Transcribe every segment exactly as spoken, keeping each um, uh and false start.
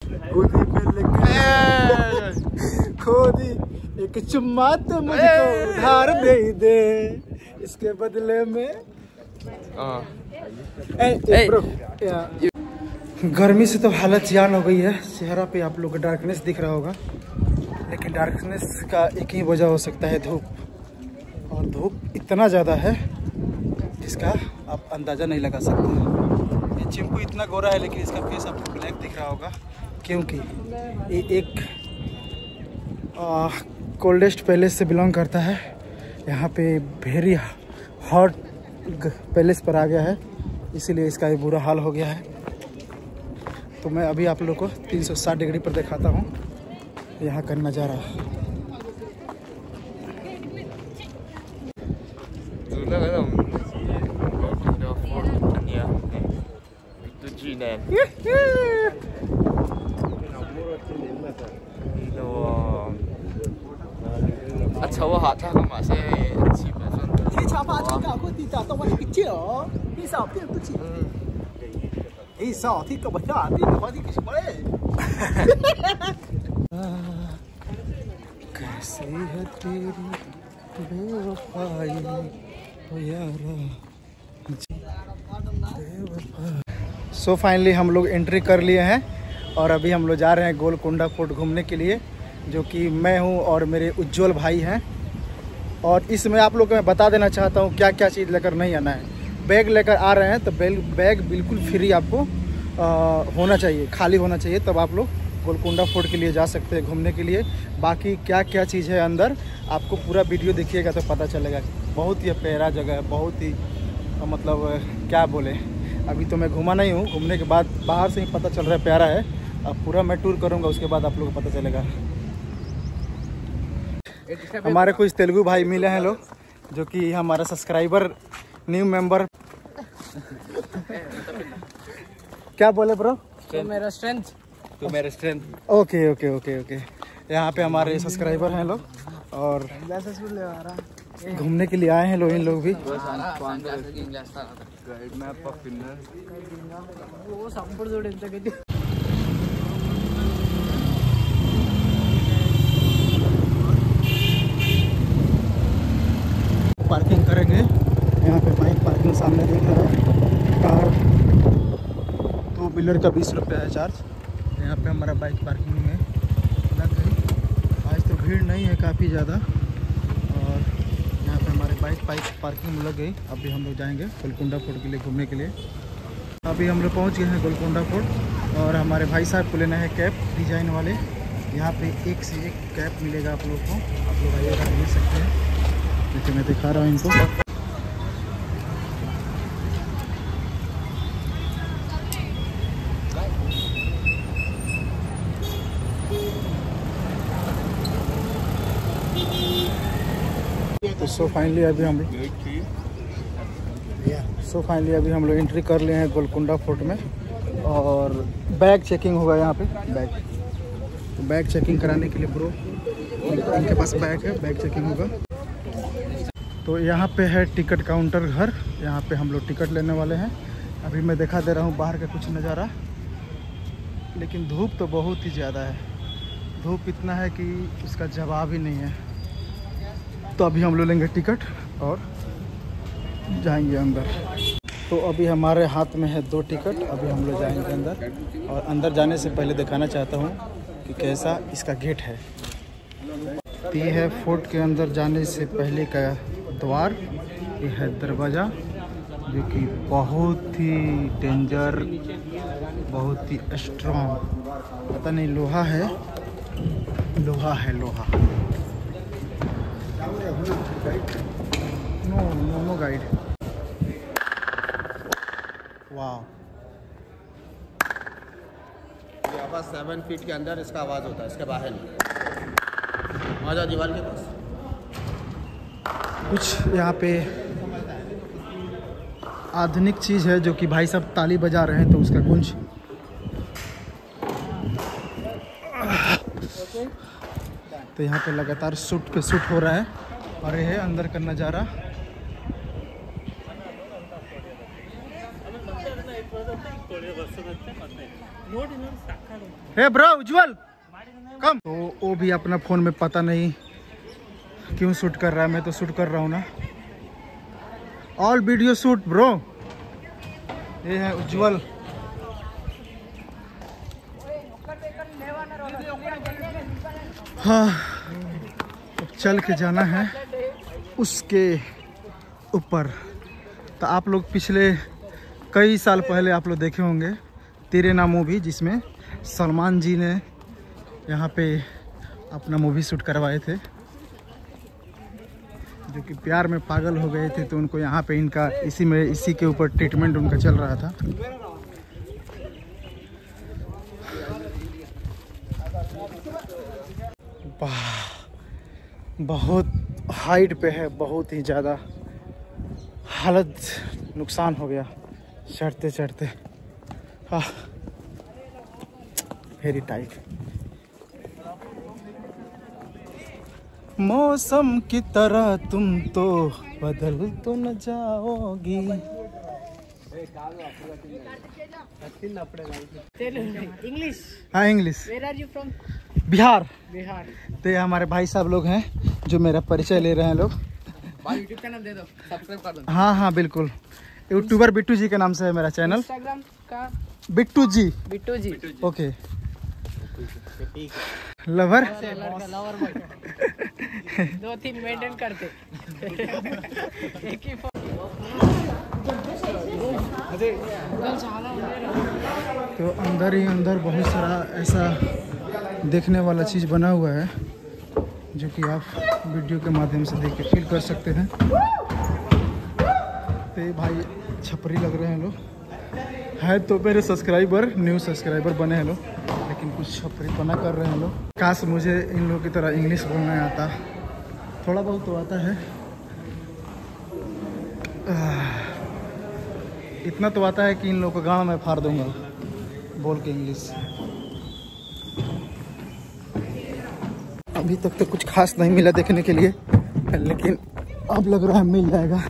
गोदी में लेके खोदी एक चुम्मा तो मुझको उधार दे दे, इसके बदले में ए, ए, ब्रो, गर्मी से तो हालत जान हो गई है। चेहरा पे आप लोग को डार्कनेस दिख रहा होगा, लेकिन डार्कनेस का एक ही वजह हो सकता है धूप, और धूप इतना ज़्यादा है जिसका आप अंदाज़ा नहीं लगा सकते। ये चिंपू इतना गोरा है लेकिन इसका फेस आपको ब्लैक दिख रहा होगा, क्योंकि ये एक कोल्डेस्ट पैलेस से बिलोंग करता है। यहाँ पे वेरी हॉट पैलेस पर आ गया है, इसीलिए इसका ये बुरा हाल हो गया है। तो मैं अभी आप लोग को तीन सौ साठ डिग्री पर दिखाता हूँ यहाँ का नज़ारा। अच्छा वो हाथ था कमा से कैसी है तेरी बेवफाई ओ यारा। सो फाइनली हम लोग एंट्री कर लिए हैं और अभी हम लोग जा रहे हैं गोलकुंडा फोर्ट घूमने के लिए, जो कि मैं हूं और मेरे उज्जवल भाई हैं। और इसमें आप लोग को मैं बता देना चाहता हूं क्या क्या चीज़ लेकर नहीं आना है। बैग लेकर आ रहे हैं तो बैग बैग बिल्कुल फ्री आपको आ, होना चाहिए, खाली होना चाहिए, तब आप लोग गोलकुंडा फोर्ट के लिए जा सकते हैं घूमने के लिए। बाकी क्या क्या चीज़ है अंदर आपको पूरा वीडियो देखिएगा तो पता चलेगा। बहुत ही प्यारा जगह है, बहुत ही मतलब क्या बोले, अभी तो मैं घूमा नहीं हूँ, घूमने के बाद बाहर से ही पता चल रहा है प्यारा है। अब पूरा मैं टूर करूँगा, उसके बाद आप लोगों को पता चलेगा। हमारे कुछ तेलुगु भाई मिले हैं लोग, जो कि हमारा सब्सक्राइबर न्यू मेंबर। क्या बोले ब्रो? तो मेरा स्ट्रेंथ तो मेरा strength okay okay okay okay. यहाँ पे हमारे सब्सक्राइबर हैं लोग और घूमने के लिए आए हैं लोग, इन लोग भी। पार्किंग करेंगे यहाँ पे, बाइक पार्किंग सामने देख रहा है। कार टू व्हीलर का बीस रुपया है चार्ज। यहाँ पे हमारा बाइक पार्किंग में लग गई। आज तो भीड़ नहीं है काफ़ी ज़्यादा, और यहाँ पे हमारे बाइक बाइक पार्किंग में लग गई। अभी हम लोग जाएंगे गोलकुंडा फोर्ट के लिए घूमने के लिए। अभी हम लोग पहुँच गए हैं गोलकुंडा फोर्ट, और हमारे भाई साहब को लेना है कैप डिज़ाइन वाले। यहाँ पे एक से एक कैप मिलेगा आप लोग को, आप लोग आइएगा ले सकते हैं। देखिए मैं दिखा रहा हूँ इनको। तो सो फाइनली अभी हम सो फाइनली अभी हम लोग एंट्री कर लिए हैं गोलकुंडा फोर्ट में, और बैग चेकिंग होगा यहाँ पे। बैग तो बैग चेकिंग कराने के लिए ब्रो इनके पास बैग है, बैग चेकिंग होगा। तो यहाँ पे है टिकट काउंटर घर, यहाँ पे हम लोग टिकट लेने वाले हैं। अभी मैं दिखा दे रहा हूँ बाहर का कुछ नज़ारा, लेकिन धूप तो बहुत ही ज़्यादा है। धूप इतना है कि उसका जवाब ही नहीं है। तो अभी हम लोग लेंगे टिकट और जाएंगे अंदर। तो अभी हमारे हाथ में है दो टिकट, अभी हम लोग जाएंगे अंदर। और अंदर जाने से पहले दिखाना चाहता हूँ कि कैसा इसका गेट है। ये है फोर्ट के अंदर जाने से पहले का द्वार, ये है दरवाज़ा, जो कि बहुत ही डेंजर, बहुत ही स्ट्रॉन्ग, पता नहीं लोहा है, लोहा है लोहा। No no no guide. वाह, यहाँ पास सेवन फीट के अंदर इसका आवाज़ होता है, इसके बाहर नहीं। आजा दीवार के पास। कुछ यहाँ पे आधुनिक चीज़ है जो कि भाई साहब ताली बजा रहे हैं, तो उसका गूंज। तो यहाँ पे लगातार शूट पे शूट हो रहा है, और ये है अंदर का नज़ारा। Hey bro Ujjwal come. तो वो भी अपना फोन में पता नहीं क्यों शूट कर रहा है, मैं तो शूट कर रहा हूँ ना। All video shoot bro. ये है उज्जवल। हाँ अब चल के जाना है उसके ऊपर। तो आप लोग पिछले कई साल पहले आप लोग देखे होंगे तेरे नाम मूवी, जिसमें सलमान जी ने यहाँ पे अपना मूवी शूट करवाए थे, जो कि प्यार में पागल हो गए थे। तो उनको यहाँ पे इनका इसी में इसी के ऊपर ट्रीटमेंट उनका चल रहा था। बहुत हाइट पे है, बहुत ही ज़्यादा हालत नुकसान हो गया चढ़ते चढ़ते। हाँ वेरी टाइट। मौसम की तरह तुम तो बदल तो न जाओगी। इंग्लिश। हाँ English. Where are you from? Bihar. Bihar. तो ये हमारे भाई साहब लोग हैं जो मेरा परिचय ले रहे हैं लोग। भाई यूट्यूब चैनल दे दो, सब्सक्राइब कर दो। हाँ हाँ बिल्कुल, यूट्यूबर बिट्टू जी के नाम से है मेरा चैनल। इंस्टाग्राम का Bittu ji. Bittu ji. Okay. Lover lover दो तीन मेंटेन करते। एक ही तो अंदर ही अंदर बहुत सारा ऐसा देखने वाला चीज़ बना हुआ है जो कि आप वीडियो के माध्यम से देख के फील कर सकते हैं। तो ये भाई छपरी लग रहे हैं लोग, है तो मेरे सब्सक्राइबर, न्यू सब्सक्राइबर बने हैं लोग, लेकिन कुछ छपरी पना कर रहे हैं लोग। काश मुझे इन लोगों की तरह इंग्लिश बोलना आता, थोड़ा बहुत तो आता है। इतना तो आता है कि इन लोगों को गाँव में फाड़ दूंगा बोल के इंग्लिश। अभी तक तो कुछ खास नहीं मिला देखने के लिए, लेकिन अब लग रहा है मिल जाएगा।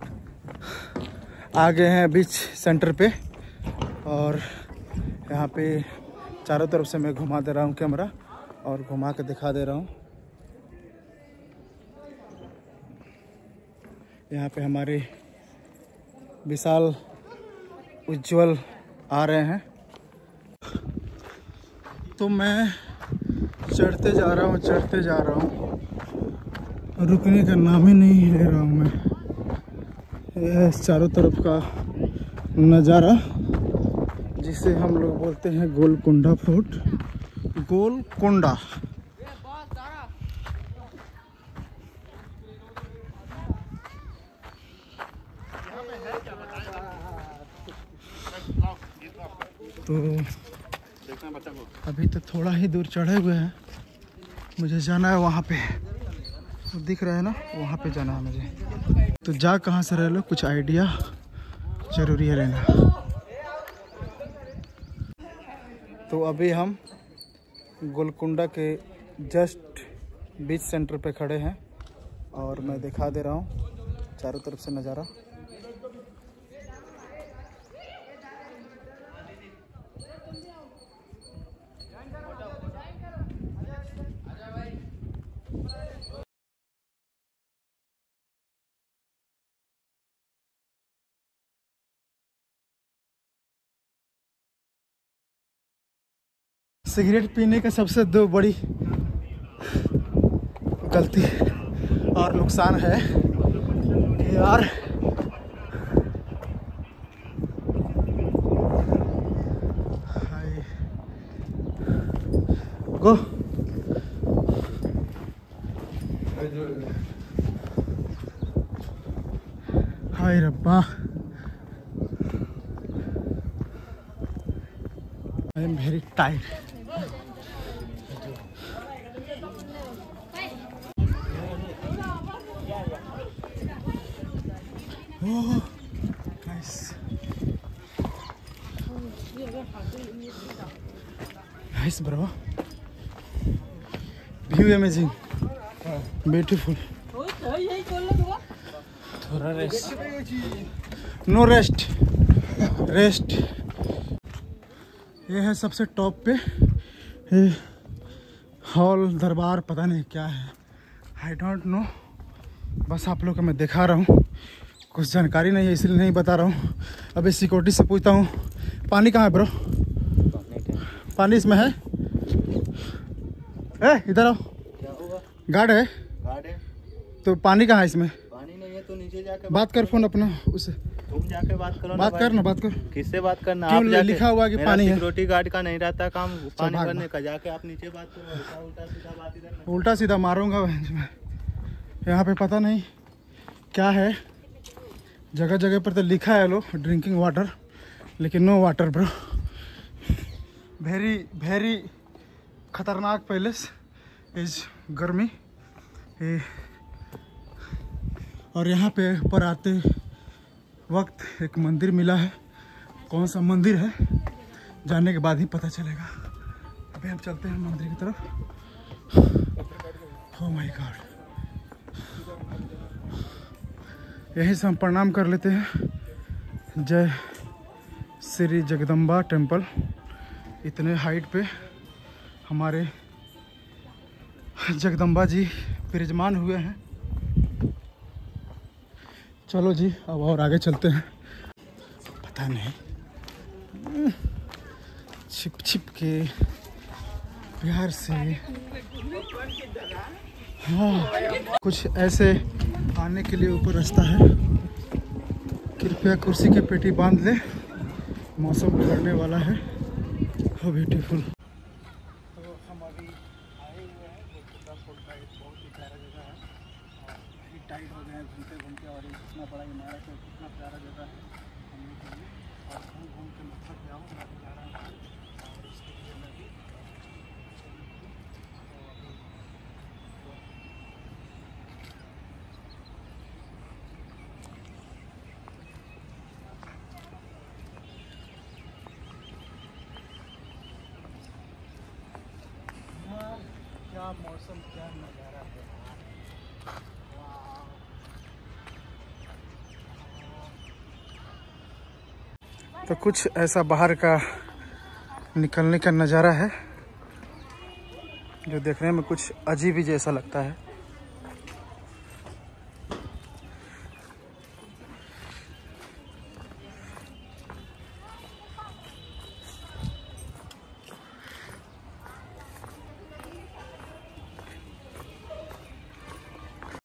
आगे हैं बीच सेंटर पे, और यहाँ पे चारों तरफ से मैं घुमा दे रहा हूँ कैमरा, और घुमा के दिखा दे रहा हूँ। यहाँ पे हमारे विशाल उज्जवल आ रहे हैं। तो मैं चढ़ते जा रहा हूँ चढ़ते जा रहा हूँ, रुकने का नाम ही नहीं ले रहा हूँ मैं। यह चारों तरफ का नज़ारा जिसे हम लोग बोलते हैं गोलकुंडा फोर्ट। गोलकुंडा तो अभी तो थोड़ा ही दूर चढ़े हुए हैं, मुझे जाना है वहाँ पे, तो दिख रहा है ना, वहाँ पे जाना है मुझे। तो जा कहाँ से रह लो, कुछ आइडिया जरूरी है लेना। तो अभी हम गोलकुंडा के जस्ट बीच सेंटर पे खड़े हैं, और मैं दिखा दे रहा हूँ चारों तरफ से नज़ारा। सिगरेट पीने का सबसे दो बड़ी गलती और नुकसान है कि यार गो हाय रब्बा, I am very tired. Oh, nice. Nice, bro. View amazing. Beautiful. थोड़ा रेस्ट। No rest, rest. ये है सबसे टॉप पे ये हॉल दरबार पता नहीं क्या है, आई डोंट नो। बस आप लोग को मैं दिखा रहा हूँ, कुछ जानकारी नहीं है इसलिए नहीं बता रहा हूँ। अभी सिक्योरिटी से पूछता हूँ पानी कहाँ है ब्रो, पानी इसमें है? ए इधर आओ, क्या हुआ? गार्ड है? गार्ड है तो पानी कहाँ है इसमें? पानी नहीं है तो नीचे जाके बात कर फोन अपना उससे, तुम जाके बात करो। बात कर ना, बात कर। किससे बात करना? क्यों आप जाके, लिखा हुआ कि पानी है? सिक्योरिटी गार्ड का नहीं रहता काम पानी भाग, भरने का, जाके आप नीचे बात करो। ऐसा उल्टा सीधा बात इधर नहीं। उल्टा सीधा मारूंगा मैं। यहाँ पे पता नहीं क्या है, जगह जगह पर तो लिखा है लो ड्रिंकिंग वाटर, लेकिन no water bro. Very very खतरनाक पैलेस इज गर्मी ये। और यहाँ पे ऊपर आते वक्त एक मंदिर मिला है, कौन सा मंदिर है जाने के बाद ही पता चलेगा। अभी हम चलते हैं मंदिर की तरफ। ओह माय गॉड, यहीं से हम प्रणाम कर लेते हैं। जय श्री जगदम्बा टेम्पल। इतने हाइट पे हमारे जगदम्बा जी विराजमान हुए हैं। चलो जी अब और आगे चलते हैं। पता नहीं छिप छिप के प्यार से, हाँ कुछ ऐसे आने के लिए ऊपर रास्ता है। कृपया कुर्सी के पेटी बांध ले, मौसम बिगड़ने वाला है। हो ब्यूटीफुल। तो हम अभी आए हुए हैं गोलकुंडा फोर्ट का, एक बहुत ही प्यारा जगह है। और टाइट हो गए हैं घूमते घूमते, और इतना बड़ा इमारत है, कितना प्यारा जगह है घूमने के लिए। और घूम घूम के मतलब क्या हो मैं भी जा रहा हूँ, और इसके लिए मैं भी क्या मौसम, क्या नज़ारा है। तो कुछ ऐसा बाहर का निकलने का नज़ारा है जो देखने में कुछ अजीब ही जैसा लगता है।